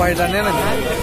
Mobile डालने लगे।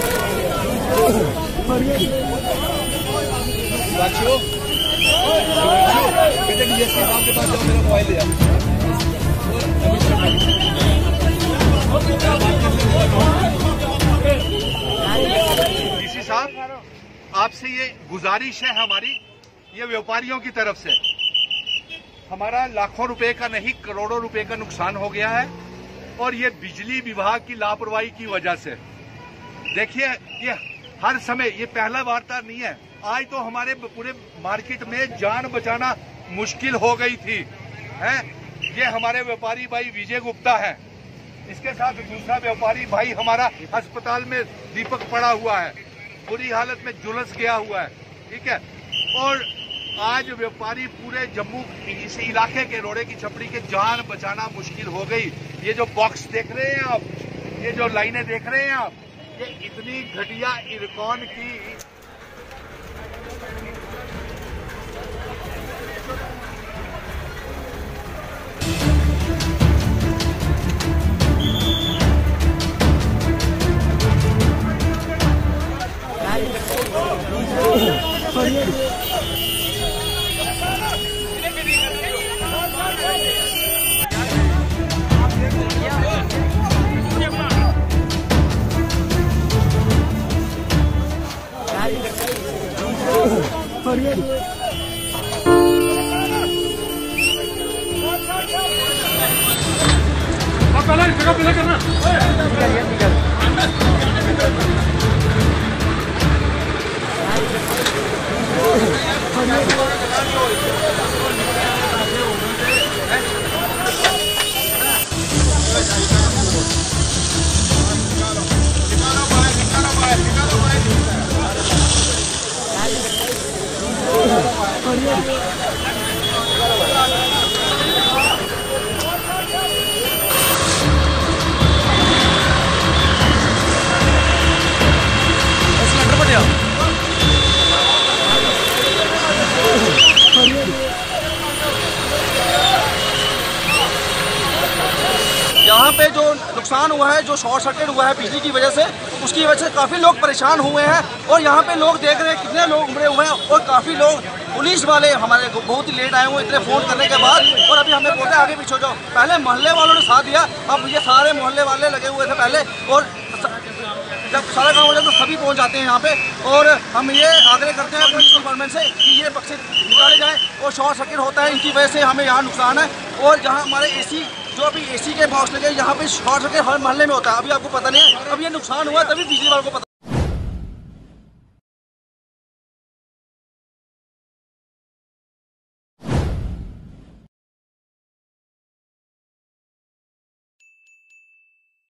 DC साहब, आपसे ये गुजारिश है हमारी, ये व्यापारियों की तरफ से, हमारा लाखों रुपए का नहीं करोड़ों रुपए का नुकसान हो गया है और ये बिजली विभाग की लापरवाही की वजह से। देखिए, ये हर समय, ये पहला वार्ता नहीं है। आज तो हमारे पूरे मार्केट में जान बचाना मुश्किल हो गई थी है। ये हमारे व्यापारी भाई विजय गुप्ता है, इसके साथ दूसरा व्यापारी भाई हमारा अस्पताल में दीपक पड़ा हुआ है, बुरी हालत में झुलस गया हुआ है, ठीक है। और आज व्यापारी पूरे जम्मू इस इलाके के रोड़े की छपड़ी के जान बचाना मुश्किल हो गई। ये जो बॉक्स देख रहे हैं आप, ये जो लाइनें देख रहे हैं आप, ये इतनी घटिया इरकॉन की करना। यहाँ पे जो नुकसान हुआ है, जो शॉर्ट सर्किट हुआ है बिजली की वजह से, उसकी वजह से काफ़ी लोग परेशान हुए हैं। और यहाँ पे लोग देख रहे हैं कितने लोग उमड़े हुए हैं और काफ़ी लोग पुलिस वाले हमारे बहुत ही लेट आए हुए इतने फ़ोन करने के बाद, और अभी हमें बोलते आगे पीछे जाओ। पहले मोहल्ले वालों ने साथ दिया, अब ये सारे मोहल्ले वाले लगे हुए थे पहले, और जब सारा काम हो जाए तो सभी पहुँच जाते हैं यहाँ पे। और हम ये आग्रह करते हैं पुलिस डिपार्टमेंट से कि ये बक्से निकाले जाएँ, और शॉर्ट सर्किट होता है इनकी वजह से हमें यहाँ नुकसान है। और जहाँ हमारे एसी, जो अभी एसी के बॉक्स लगे, यहाँ पे शॉर्ट सर्किट हर मोहल्ले में होता है। अभी आपको पता नहीं है, अब ये नुकसान हुआ तभी बिजली वालों को पता।